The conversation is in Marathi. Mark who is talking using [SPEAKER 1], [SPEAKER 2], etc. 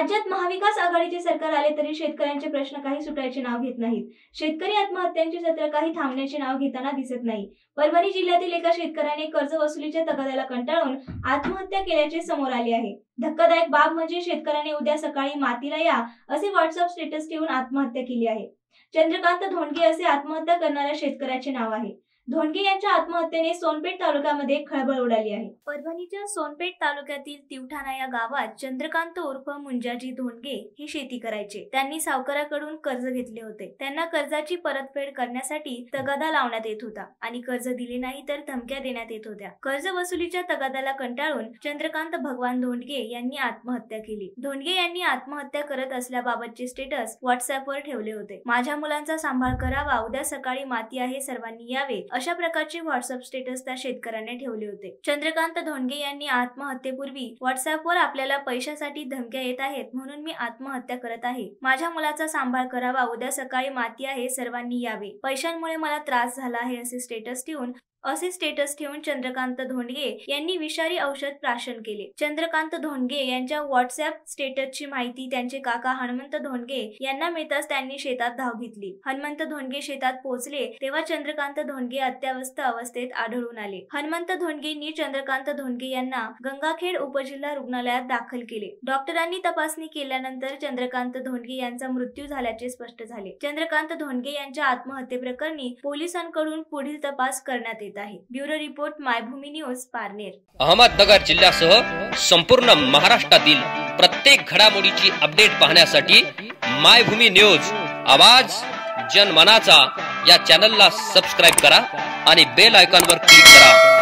[SPEAKER 1] राज्यात महाविकास आघाडीचे सरकार आले तरी शेतकऱ्यांचे प्रश्न काही सुटायचे नाव घेत नाहीत। शेतकरी आत्महत्यांचे सत्र काही थांबण्याचे नाव घेताना दिसत नाही। परभणी जिल्ह्यातील एका शेतकऱ्याने कर्ज वसुलीच्या तगाद्याला कंटाळून आत्महत्या केल्याचे समोर आले आहे। धक्कादायक बाब म्हणजे शेतकऱ्याने उद्या सकाळी मातीला या असे व्हॉट्सअप स्टेटस ठेवून आत्महत्या केली आहे। चंद्रकांत धोंडगे असे आत्महत्या करणाऱ्या शेतकऱ्याचे नाव आहे। धोंडगे यांच्या आत्महत्येने सोनपेठ तालुक्यामध्ये खळबळ उडाली आहे। परभणीच्या सोनपेठ तालुक्यातील तिवठाणा या गावात चंद्रकांत उर्फ मुंजाजी धोंडगे हे शेती करायचे। त्यांनी सावकाराकडून कर्ज घेतले होते। त्यांना कर्जाची परतफेड करण्यासाठी तगादा लावण्यात येत होता आणि कर्ज दिले नाही तर धमक्या देण्यात येत होत्या। कर्ज वसुलीच्या तगाद्याला कंटाळून चंद्रकांत भगवान धोंडगे यांनी आत्महत्या केली। धोंडगे यांनी आत्महत्या करत असल्याबाबतचे स्टेटस व्हॉट्सअपवर ठेवले होते। माझ्या मुलांचा सांभाळ करावा, उद्या सकाळी माती आहे, सर्वांनी यावे, अशा प्रकारचे व्हॉट्सअप स्टेटस त्या शेतकऱ्याने ठेवले होते। चंद्रकांत धोंडगे यांनी आत्महत्येपूर्वी व्हॉट्सअपवर आपल्याला पैशासाठी धमक्या येत आहेत म्हणून मी आत्महत्या करत आहे। माझ्या मुलाचा सांभाळ करावा, उद्या सकाळी माती आहे, सर्वांनी यावे, पैशांमुळे मला त्रास झाला आहे असे स्टेटस ठेवून चंद्रकांत धोंडगे यांनी विषारी औषध प्राशन केले। चंद्रकांत धोंडगे यांच्या व्हॉट्सअप स्टेटसची माहिती त्यांचे काका हनुमंत धोंडगे यांना मिळताच त्यांनी शेतात धाव घेतली। हनुमंत धोंडगे शेतात पोहोचले तेव्हा चंद्रकांत धोंडगे अत्यवस्थ अवस्थेत आढळून आले। हनुमंत धोंडगेंनी चंद्रकांत धोंडगे यांना गंगाखेड उपजिल्हा रुग्णालयात दाखल केले। डॉक्टरांनी तपासणी केल्यानंतर चंद्रकांत धोंडगे यांचा मृत्यू झाल्याचे स्पष्ट झाले। चंद्रकांत धोंडगे यांच्या आत्महत्येप्रकरणी पोलिसांकडून पुढील तपास करण्यात येत आहे। Bureau report, Mayabhumi news, Parner.
[SPEAKER 2] Ahmednagar जिल्ह्यासह संपूर्ण महाराष्ट्रातील प्रत्येक घडामोडीची अपडेट पाहण्यासाठी मायभूमी न्यूज आवाज जनमनाचा या चॅनलला सबस्क्राइब करा आणि बेल आयकॉनवर क्लिक करा।